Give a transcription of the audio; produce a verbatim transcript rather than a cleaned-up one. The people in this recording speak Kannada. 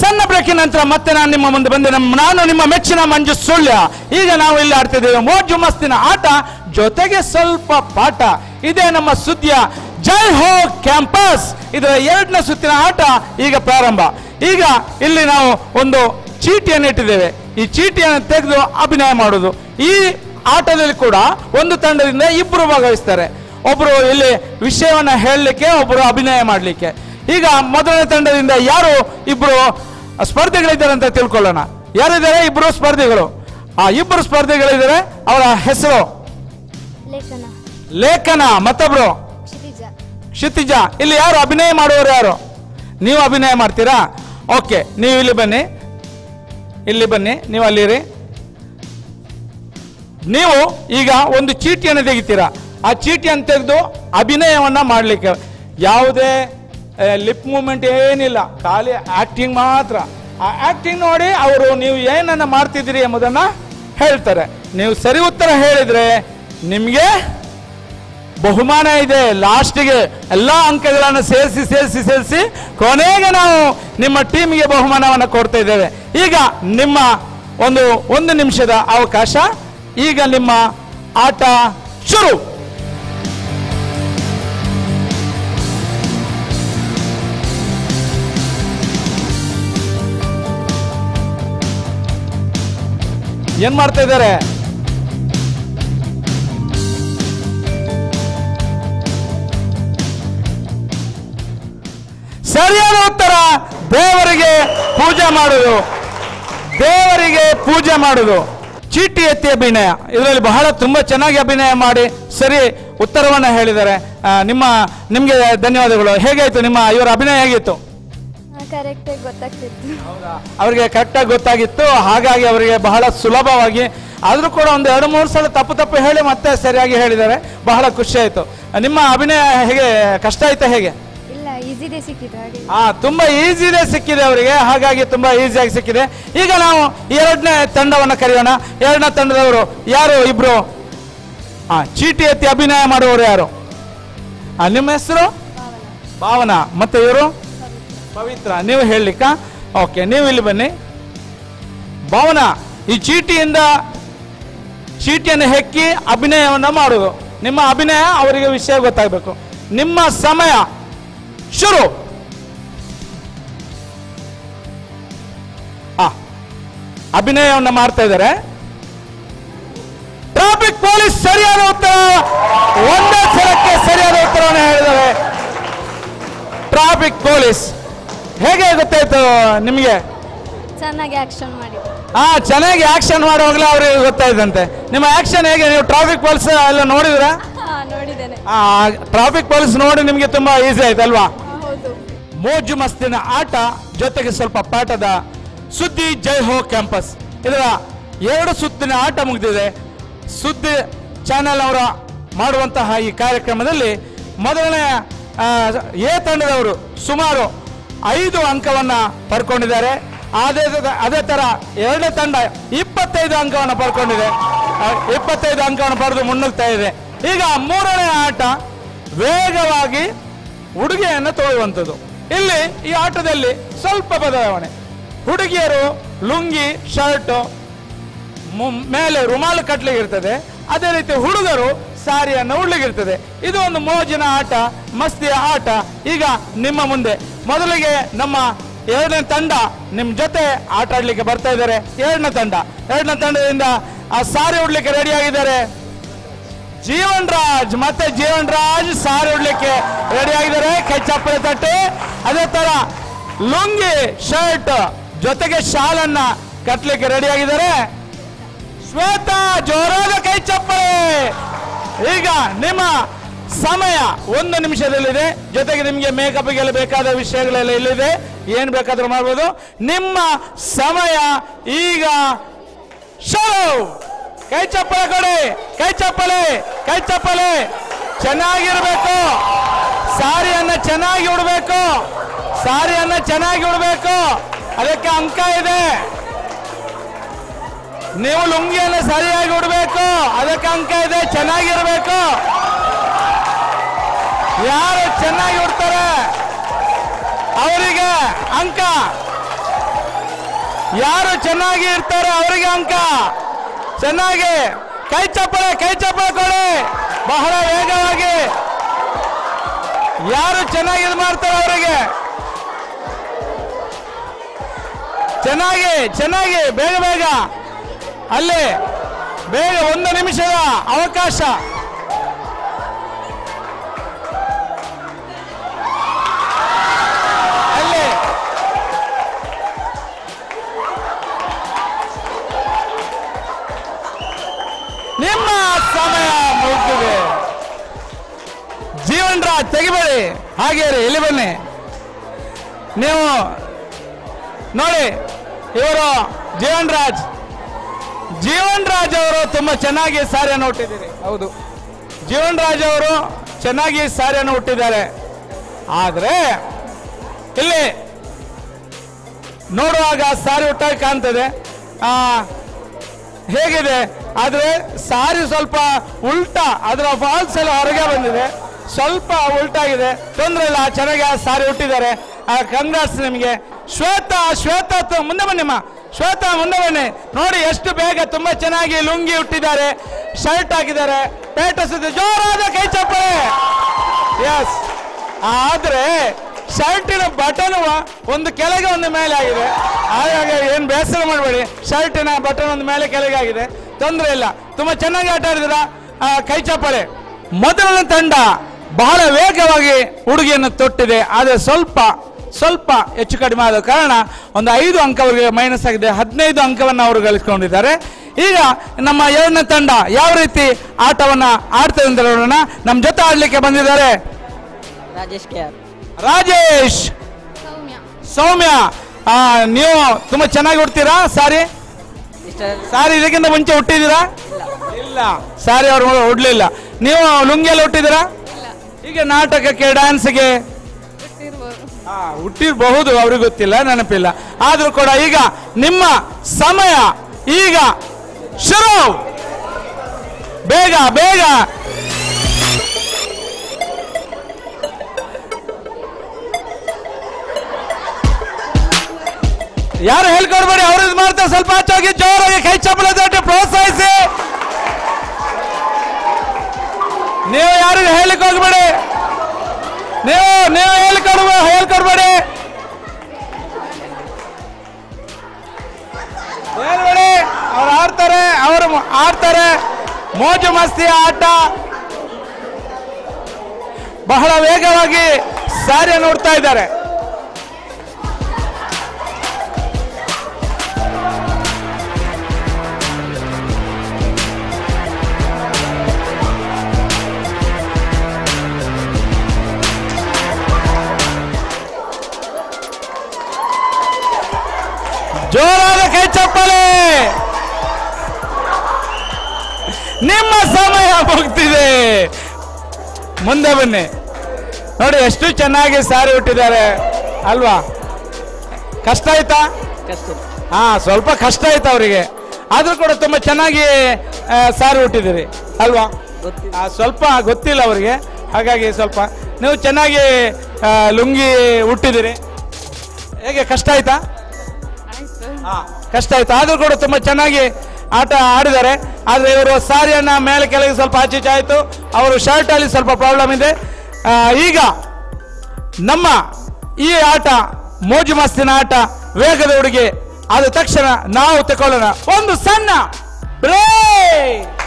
ಸಣ್ಣ ಬ್ರೇಕಿನ ನಂತರ ಮತ್ತೆ ನಾನು ನಿಮ್ಮ ಮುಂದೆ ಬಂದೆ. ನಮ್ಮ ನಾನು ನಿಮ್ಮ ಮೆಚ್ಚಿನ ಮಂಜು ಸುಳ್ಯ. ಈಗ ನಾವು ಇಲ್ಲಿ ಆಡ್ತಿದ್ದೇವೆ ಮೋಜು ಮಸ್ತಿನ ಆಟ, ಜೊತೆಗೆ ಸ್ವಲ್ಪ ಪಾಠ. ಇದೇ ನಮ್ಮ ಸುದ್ದಿಯ ಜೈ ಹೋ ಕ್ಯಾಂಪಸ್. ಇದರ ಎರಡನೇ ಸುತ್ತಿನ ಆಟ ಈಗ ಪ್ರಾರಂಭ. ಈಗ ಇಲ್ಲಿ ನಾವು ಒಂದು ಚೀಟಿಯನ್ನು ಇಟ್ಟಿದ್ದೇವೆ. ಈ ಚೀಟಿಯನ್ನು ತೆಗೆದು ಅಭಿನಯ ಮಾಡುವುದು. ಈ ಆಟದಲ್ಲಿ ಕೂಡ ಒಂದು ತಂಡದಿಂದ ಇಬ್ಬರು ಭಾಗವಹಿಸ್ತಾರೆ. ಒಬ್ಬರು ಇಲ್ಲಿ ವಿಷಯವನ್ನ ಹೇಳಲಿಕ್ಕೆ, ಒಬ್ಬರು ಅಭಿನಯ ಮಾಡಲಿಕ್ಕೆ. ಈಗ ಮೊದಲನೇ ತಂಡದಿಂದ ಯಾರು ಇಬ್ಬರು ಸ್ಪರ್ಧಿಗಳಿದ್ದಾರೆ ಅಂತ ತಿಳ್ಕೊಳ್ಳೋಣ. ಯಾರಿದ್ದಾರೆ? ಇಬ್ಬರು ಸ್ಪರ್ಧಿಗಳು. ಆ ಇಬ್ಬರು ಸ್ಪರ್ಧಿಗಳಿದ್ದಾರೆ. ಅವರ ಹೆಸರು ಲೇಖನ. ಲೇಖನ. ಮತ್ತೊಬ್ರು ಕ್ಷಿತಿಜ. ಕ್ಷಿತಿಜ. ಇಲ್ಲಿ ಯಾರು ಅಭಿನಯ ಮಾಡುವವರು? ಯಾರು? ನೀವು ಅಭಿನಯ ಮಾಡ್ತೀರಾ? ಓಕೆ, ನೀವು ಇಲ್ಲಿ ಬನ್ನಿ, ಇಲ್ಲಿ ಬನ್ನಿ, ನೀವು ಅಲ್ಲಿರಿ. ನೀವು ಈಗ ಒಂದು ಚೀಟಿಯನ್ನು ತೆಗಿತೀರಾ. ಆ ಚೀಟಿಯನ್ನು ತೆಗೆದು ಅಭಿನಯವನ್ನ ಮಾಡಲಿಕ್ಕೆ ಯಾವುದೇ ಲಿಪ್ ಮೂವ್ಮೆಂಟ್ ಏನಿಲ್ಲ, ಖಾಲಿ ಆಕ್ಟಿಂಗ್ ಮಾತ್ರ. ಆ ಆಕ್ಟಿಂಗ್ ನೋಡಿ ಅವರು ನೀವು ಏನನ್ನ ಮಾಡ್ತಿದ್ದೀರಿ ಎಂಬುದನ್ನ ಹೇಳ್ತಾರೆ. ನೀವು ಸರಿ ಉತ್ತರ ಹೇಳಿದ್ರೆ ನಿಮಗೆ ಬಹುಮಾನ ಇದೆ. ಲಾಸ್ಟಿಗೆ ಎಲ್ಲ ಅಂಕಗಳನ್ನು ಸೇರಿಸಿ ಸೇರಿಸಿ ಸೇರಿಸಿ ಕೊನೆಗೆ ನಾವು ನಿಮ್ಮ ಟೀಮಿಗೆ ಬಹುಮಾನವನ್ನು ಕೊಡ್ತಾ ಇದ್ದೇವೆ. ಈಗ ನಿಮ್ಮ ಒಂದು ಒಂದು ನಿಮಿಷದ ಅವಕಾಶ. ಈಗ ನಿಮ್ಮ ಆಟ ಶುರು. ಏನ್ ಮಾಡ್ತಾ ಇದ್ದಾರೆ? ಸರಿಯಾದ ಉತ್ತರ ದೇವರಿಗೆ ಪೂಜೆ ಮಾಡುವುದು. ದೇವರಿಗೆ ಪೂಜೆ ಮಾಡುವುದು. ಚೀಟಿ ಎತ್ತಿ ಅಭಿನಯ. ಇದರಲ್ಲಿ ಬಹಳ ತುಂಬಾ ಚೆನ್ನಾಗಿ ಅಭಿನಯ ಮಾಡಿ ಸರಿ ಉತ್ತರವನ್ನ ಹೇಳಿದ್ದಾರೆ. ನಿಮ್ಮ ನಿಮ್ಗೆ ಧನ್ಯವಾದಗಳು. ಹೇಗಾಯ್ತು ನಿಮ್ಮ ಇವರ ಅಭಿನಯ? ಹೇಗಿತ್ತು? ಕರೆಕ್ಟಾಗಿ ಗೊತ್ತಾಗ್ತಿತ್ತು. ಅವರಿಗೆ ಕರೆಕ್ಟಾಗಿ ಗೊತ್ತಾಗಿತ್ತು. ಹಾಗಾಗಿ ಅವರಿಗೆ ಬಹಳ ಸುಲಭವಾಗಿ, ಆದ್ರೂ ಕೂಡ ಒಂದು ಎರಡು ಮೂರು ಸಲ ತಪ್ಪು ತಪ್ಪು ಹೇಳಿ ಮತ್ತೆ ಸರಿಯಾಗಿ ಹೇಳಿದ್ದಾರೆ. ಬಹಳ ಖುಷಿ ಆಯ್ತು. ನಿಮ್ಮ ಅಭಿನಯ ಹೇಗೆ? ಕಷ್ಟ ಆಯ್ತಾ ಹೇಗೆ? ಇಲ್ಲ, ಈಸಿದೇ ಸಿಕ್ಕಿದೆ ಹಾಗೆ. ಹಾ, ತುಂಬಾ ಈಸಿದೇ ಸಿಕ್ಕಿದೆ ಅವರಿಗೆ. ಹಾಗಾಗಿ ತುಂಬಾ ಈಸಿಯಾಗಿ ಸಿಕ್ಕಿದೆ. ಈಗ ನಾವು ಎರಡನೇ ತಂಡವನ್ನು ಕರೆಯೋಣ. ಎರಡನೇ ತಂಡದವರು ಯಾರು? ಇಬ್ರು ಹಾ ಚೀಟಿ ಎತ್ತಿ ಅಭಿನಯ ಮಾಡುವವರು ಯಾರು? ನಿಮ್ಮ ಹೆಸರು? ಭಾವನಾ. ಮತ್ತೆ ಇವರು ಪವಿತ್ರ. ನೀವು ಹೇಳಲಿಕ್ಕ? ಓಕೆ, ನೀವು ಇಲ್ಲಿ ಬನ್ನಿ. ಭಾವನಾ, ಈ ಚೀಟಿಯಿಂದ ಚೀಟಿಯನ್ನು ಹೆಕ್ಕಿ ಅಭಿನಯವನ್ನ ಮಾಡುವುದು. ನಿಮ್ಮ ಅಭಿನಯ ಅವರಿಗೆ ವಿಷಯ ಗೊತ್ತಾಗಬೇಕು. ನಿಮ್ಮ ಸಮಯ ಶುರು. ಆ ಅಭಿನಯವನ್ನ ಮಾಡ್ತಾ ಇದ್ದಾರೆ. ಟ್ರಾಫಿಕ್ ಪೊಲೀಸ್ ಸರಿಯಾದ ಉತ್ತರ. ಒಂದೇ ಸಲಕ್ಕೆ ಸರಿಯಾದ ಉತ್ತರವನ್ನು ಹೇಳಿದ್ದಾರೆ ಟ್ರಾಫಿಕ್ ಪೊಲೀಸ್. ಹೇಗೆ ಗೊತ್ತಾಯ್ತು ನಿಮಗೆ? ಚೆನ್ನಾಗಿ ಆಕ್ಷನ್ ಮಾಡಿ. ಹಾ, ಚೆನ್ನಾಗಿ ಆಕ್ಷನ್ ಮಾಡುವಾಗಲೇ ಅವ್ರಿಗೆ ಗೊತ್ತಾಯ್ತಂತೆ. ನಿಮ್ಮ ಆಕ್ಷನ್ ಹೇಗೆ? ನೀವು ಟ್ರಾಫಿಕ್ ಪೊಲೀಸ್ ಎಲ್ಲ ನೋಡಿದ್ರ? ನೋಡಿದ್ದೇನೆ. ಟ್ರಾಫಿಕ್ ಪೊಲೀಸ್ ನೋಡಿ ನಿಮಗೆ ತುಂಬಾ ಈಸಿ ಆಯ್ತಲ್ವಾ? ಹೌದು. ಮೋಜು ಮಸ್ತಿನ ಆಟ, ಜೊತೆಗೆ ಸ್ವಲ್ಪ ಪಾಠದ ಸುದ್ದಿ ಜೈ ಹೋ ಕ್ಯಾಂಪಸ್. ಇದರ ಎರಡು ಸುತ್ತಿನ ಆಟ ಮುಗಿದಿದೆ. ಸುದ್ದಿ ಚಾನೆಲ್ ಅವರ ಮಾಡುವಂತಹ ಈ ಕಾರ್ಯಕ್ರಮದಲ್ಲಿ ಮೊದಲನೇ ಎ ತಂಡದವರು ಸುಮಾರು ಐದು ಅಂಕವನ್ನ ಪಡ್ಕೊಂಡಿದ್ದಾರೆ. ಅದೇ ಅದೇ ತರ ಎರಡನೇ ತಂಡ ಇಪ್ಪತ್ತೈದು ಅಂಕವನ್ನು ಪಡ್ಕೊಂಡಿದೆ. ಇಪ್ಪತ್ತೈದು ಅಂಕವನ್ನು ಪಡೆದು ಮುನ್ನುಗ್ತಾ ಇದೆ. ಈಗ ಮೂರನೇ ಆಟ ವೇಗವಾಗಿ ಉಡುಗೆಯನ್ನು ತೊಳುವಂಥದ್ದು. ಇಲ್ಲಿ ಈ ಆಟದಲ್ಲಿ ಸ್ವಲ್ಪ ಬದಲಾವಣೆ. ಹುಡುಗಿಯರು ಲುಂಗಿ ಶರ್ಟ್ ಮೇಲೆ ರುಮಾಲು ಕಟ್ಲಿಕ್ಕೆ ಇರ್ತದೆ. ಅದೇ ರೀತಿ ಹುಡುಗರು ಸಾರಿಯನ್ನು ಉಡ್ಲಿಕ್ಕಿರ್ತದೆ. ಇದು ಒಂದು ಮೋಜಿನ ಆಟ, ಮಸ್ತಿಯ ಆಟ. ಈಗ ನಿಮ್ಮ ಮುಂದೆ ಮೊದಲಿಗೆ ನಮ್ಮ ಎರಡನೇ ತಂಡ ನಿಮ್ ಜೊತೆ ಆಟ ಆಡ್ಲಿಕ್ಕೆ ಬರ್ತಾ ಇದ್ದಾರೆ. ಎರಡನೇ ತಂಡ ಎರಡನೇ ತಂಡದಿಂದ ಆ ಸಾರಿ ಉಡ್ಲಿಕ್ಕೆ ರೆಡಿ ಆಗಿದ್ದಾರೆ. ಜೀವನ್ ರಾಜ್ ಮತ್ತೆ ಜೀವನ್ ರಾಜ್ ಸಾರಿ ಉಡ್ಲಿಕ್ಕೆ ರೆಡಿ ಆಗಿದ್ದಾರೆ. ಕೈ ಚಪ್ಪಲಿ ತಟ್ಟಿ. ಅದೇ ತರ ಲುಂಗಿ ಶರ್ಟ್ ಜೊತೆಗೆ ಶಾಲನ್ನ ಕಟ್ಲಿಕ್ಕೆ ರೆಡಿ ಆಗಿದ್ದಾರೆ. ಶ್ವೇತಾ, ಜೋರಾದ ಕೈ ಚಪ್ಪಲಿ. ಈಗ ನಿಮ್ಮ ಸಮಯ ಒಂದು ನಿಮಿಷದಲ್ಲಿದೆ. ಜೊತೆಗೆ ನಿಮಗೆ ಮೇಕಪ್ಗೆಲ್ಲ ಬೇಕಾದ ವಿಷಯಗಳೆಲ್ಲ ಇಲ್ಲಿದೆ. ಏನ್ ಬೇಕಾದ್ರೂ ಮಾಡ್ಬೋದು. ನಿಮ್ಮ ಸಮಯ ಈಗ ಶುರು. ಕೈ ಚಪ್ಪಲೆ ಕೊಡಿ. ಕೈ ಚಪ್ಪಲೆ ಕೈ ಚಪ್ಪಲೆ ಚೆನ್ನಾಗಿರ್ಬೇಕು. ಸಾರಿಯನ್ನ ಚೆನ್ನಾಗಿ ಉಡ್ಬೇಕು. ಸಾರಿಯನ್ನ ಚೆನ್ನಾಗಿ ಉಡ್ಬೇಕು. ಅದಕ್ಕೆ ಅಂಕ ಇದೆ. ನೀವು ಲುಂಗಿಯನ್ನು ಸರಿಯಾಗಿ ಉಡ್ಬೇಕು. ಅದಕ್ಕೆ ಅಂಕ ಇದೆ. ಚೆನ್ನಾಗಿರ್ಬೇಕು. ಯಾರು ಚೆನ್ನಾಗಿ ಉಡ್ತಾರೆ ಅವರಿಗೆ ಅಂಕ. ಯಾರು ಚೆನ್ನಾಗಿ ಇರ್ತಾರೆ ಅವರಿಗೆ ಅಂಕ. ಚೆನ್ನಾಗಿ ಕೈ ಚಪ್ಪಳೆ ಕೈ ಚಪ್ಪಳೆ ಕೊಡಿ ಬಹಳ ವೇಗವಾಗಿ. ಯಾರು ಚೆನ್ನಾಗಿ ಇದು ಮಾಡ್ತಾರೆ ಅವರಿಗೆ. ಚೆನ್ನಾಗಿ ಚೆನ್ನಾಗಿ ಬೇಗ ಬೇಗ ಅಲ್ಲಿ ಬೇಗ ಒಂದು ನಿಮಿಷದ ಅವಕಾಶ. ಅಲ್ಲಿ ನಿಮ್ಮ ಸಮಯ ಮುಗಿದಿದೆ. ಜೀವನ್ ರಾಜ್ ತೆಗಿಬೇಡಿ, ಹಾಗೆ ಇಲ್ಲಿ ಬನ್ನಿ. ನೀವು ನೋಡಿ, ಇವರು ಜೀವನ್ ರಾಜ್ ಜೀವನ್ ರಾಜ್ ಅವರು ತುಂಬಾ ಚೆನ್ನಾಗಿ ಸಾರಿಯನ್ನು ಹುಟ್ಟಿದ್ದೀರಿ. ಹೌದು, ಜೀವನ್ ರಾಜ್ ಅವರು ಚೆನ್ನಾಗಿ ಸಾರಿಯನ್ನು ಹುಟ್ಟಿದ್ದಾರೆ. ಆದರೆ ಇಲ್ಲಿ ನೋಡುವಾಗ ಸಾರಿ ಹುಟ್ಟಾಗಿ ಕಾಣ್ತದೆ, ಆ ಹೇಗಿದೆ. ಆದರೆ ಸಾರಿ ಸ್ವಲ್ಪ ಉಲ್ಟಾ, ಅದರ ಫಾಲ್ಸ್ ಎಲ್ಲ ಹೊರಗೆ ಬಂದಿದೆ, ಸ್ವಲ್ಪ ಉಲ್ಟಾಗಿದೆ. ತೊಂದರೆ ಇಲ್ಲ, ಚೆನ್ನಾಗಿ ಆ ಸಾರಿ ಹುಟ್ಟಿದ್ದಾರೆ. ಕಂಗ್ರಾಟ್ಸ್ ನಿಮಗೆ. ಶ್ವೇತಾ ಶ್ವೇತಾ ಮುಂದೆ ಬನ್ನಿಮ್ಮ. ಶ್ವೇತಾ ಮುಂದೆ ಬನ್ನಿ. ನೋಡಿ ಎಷ್ಟು ಬೇಗ ತುಂಬಾ ಚೆನ್ನಾಗಿ ಲುಂಗಿ ಹುಟ್ಟಿದ್ದಾರೆ, ಶರ್ಟ್ ಹಾಕಿದ್ದಾರೆ, ಪೇಟ ಸುದ್ದಿ ಜೋರಾದ ಕೈ ಚಪ್ಪಳೆ. ಎಸ್, ಆದ್ರೆ ಶರ್ಟಿನ ಬಟನ್ ಒಂದು ಕೆಳಗೆ ಒಂದು ಮೇಲೆ ಆಗಿದೆ. ಹಾಗಾಗಿ ಏನು ಬೇಸರ ಮಾಡಬೇಡಿ, ಶರ್ಟಿನ ಬಟನ್ ಒಂದು ಮೇಲೆ ಕೆಳಗೆ ಆಗಿದೆ, ತೊಂದರೆ ಇಲ್ಲ. ತುಂಬಾ ಚೆನ್ನಾಗಿ ಆಟ ಆಡಿದಿರ, ಕೈ ಚಪ್ಪಳೆ. ಮೊದಲನೇ ತಂಡ ಬಹಳ ವೇಗವಾಗಿ ಹುಡುಗಿಯನ್ನು ತೊಟ್ಟಿದೆ, ಆದರೆ ಸ್ವಲ್ಪ ಸ್ವಲ್ಪ ಹೆಚ್ಚು ಕಡಿಮೆ ಆದ ಕಾರಣ ಒಂದು ಐದು ಅಂಕ ಅವರಿಗೆ ಮೈನಸ್ ಆಗಿದೆ. ಹದಿನೈದು ಅಂಕವನ್ನು ಅವರು ಗಳಿಸಿಕೊಂಡಿದ್ದಾರೆ. ಈಗ ನಮ್ಮ ಎರಡನೇ ತಂಡ ಯಾವ ರೀತಿ ಆಟವನ್ನ ಆಡ್ತದೆ ಅಂತ ನೋಡೋಣ. ನಮ್ಮ ಜೊತೆ ಆಡ್ಲಿಕ್ಕೆ ಬಂದಿದ್ದಾರೆ ರಾಜೇಶ್ ಕೆ ಆರ್. ರಾಜೇಶ್, ಸೌಮ್ಯ. ಸೌಮ್ಯ, ಆ, ನೀವು ತುಂಬಾ ಚೆನ್ನಾಗಿ ಹುಡ್ತೀರಾ ಸಾರಿ? ಸಾರಿ ಇದಕ್ಕಿಂತ ಮುಂಚೆ ಹುಟ್ಟಿದ್ದೀರಾ? ಇಲ್ಲ, ಸಾರಿ ಅವರು ಹುಡ್ಲಿಲ್ಲ. ನೀವು ಲುಂಗಿಯಲ್ಲಿ ಹುಟ್ಟಿದ್ದೀರಾ? ಈಗ ನಾಟಕಕ್ಕೆ ಡ್ಯಾನ್ಸ್ಗೆ ಹುಟ್ಟಿರಬಹುದು, ಅವ್ರಿಗೆ ಗೊತ್ತಿಲ್ಲ, ನೆನಪಿಲ್ಲ. ಆದ್ರೂ ಕೂಡ ಈಗ ನಿಮ್ಮ ಸಮಯ ಈಗ ಶುರು. ಬೇಗ ಬೇಗ ಯಾರು ಹೇಳ್ಕೊಡ್ಬೇಡಿ, ಅವ್ರು ಇದು ಮಾಡ್ತಾರೆ. ಸ್ವಲ್ಪ ಆಚೋಗಿ ಜೋರಾಗಿ ಕೈ ಚಪ್ಪಲ ತಟ್ಟಿ ಪ್ರೋತ್ಸಾಹಿಸಿ. ನೀವು ಯಾರಿಗೂ ಹೇಳಿಕ್ ಹೋಗ್ಬೇಡಿ, ನೀವು ನೀವು ಹೇಳ್ಕೊಡ್ಬ ಹೇಳ್ಕೊಡ್ಬೇಡಿ ಹೇಳ್ಬೇಡಿ. ಅವ್ರು ಆಡ್ತಾರೆ, ಅವರು ಆಡ್ತಾರೆ. ಮೋಜು ಮಸ್ತಿ ಆಟ. ಬಹಳ ವೇಗವಾಗಿ ಸಾರಿಯನ್ನು ನೋಡ್ತಾ ಇದ್ದಾರೆ. ಜೋರಾದ ಕೈ ಚಪ್ಪಲೆ. ನಿಮ್ಮ ಸಮಯ ಮುಗ್ತಿದೆ. ಮುಂದೆ ಬನ್ನಿ. ನೋಡಿ ಎಷ್ಟು ಚೆನ್ನಾಗಿ ಸಾರಿ ಹುಟ್ಟಿದ್ದಾರೆ ಅಲ್ವಾ? ಕಷ್ಟ ಆಯ್ತಾ? ಹಾ, ಸ್ವಲ್ಪ ಕಷ್ಟ ಆಯ್ತು ಅವರಿಗೆ. ಆದ್ರೂ ಕೂಡ ತುಂಬಾ ಚೆನ್ನಾಗಿ ಸಾರಿ ಹುಟ್ಟಿದ್ದೀರಿ ಅಲ್ವಾ? ಸ್ವಲ್ಪ ಗೊತ್ತಿಲ್ಲ ಅವರಿಗೆ, ಹಾಗಾಗಿ ಸ್ವಲ್ಪ ನೀವು ಚೆನ್ನಾಗಿ ಲುಂಗಿ ಹುಟ್ಟಿದ್ದೀರಿ. ಹೇಗೆ, ಕಷ್ಟ ಆಯ್ತಾ? ಕಷ್ಟ ಆಯ್ತು. ಆದ್ರೂ ಕೂಡ ತುಂಬಾ ಚೆನ್ನಾಗಿ ಆಟ ಆಡಿದ್ದಾರೆ. ಆದ್ರೆ ಇವರು ಸಾರಿಯನ್ನ ಮೇಲೆ ಕೆಳಗೆ ಸ್ವಲ್ಪ ಆಚೀಚೆ ಆಯ್ತು. ಅವರು ಶರ್ಟ್ ಅಲ್ಲಿ ಸ್ವಲ್ಪ ಪ್ರಾಬ್ಲಮ್ ಇದೆ. ಈಗ ನಮ್ಮ ಈ ಆಟ ಮೋಜು ಮಸ್ತಿನ ಆಟ, ವೇಗದ ಹುಡುಗಿ ಆದ ತಕ್ಷಣ ನಾವು ತಗೊಳ್ಳೋಣ ಒಂದು ಸಣ್ಣ ಬ್ರೇಕ್.